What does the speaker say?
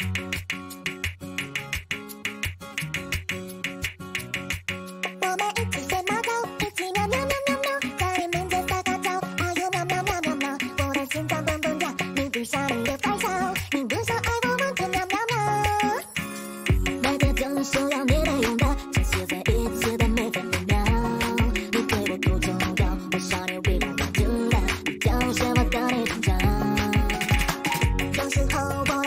我们一起学猫叫，一起喵喵喵喵喵，在你面前撒个娇，哎呦喵喵喵喵喵，我的心脏蹦蹦跳，你闭上你的坏笑，你不想爱我我就喵喵喵。那个就是需要你的拥抱，这写在一起的每分每秒，你对我多重要，我想你 we don't want to love，你就是我的女主角。有时候我。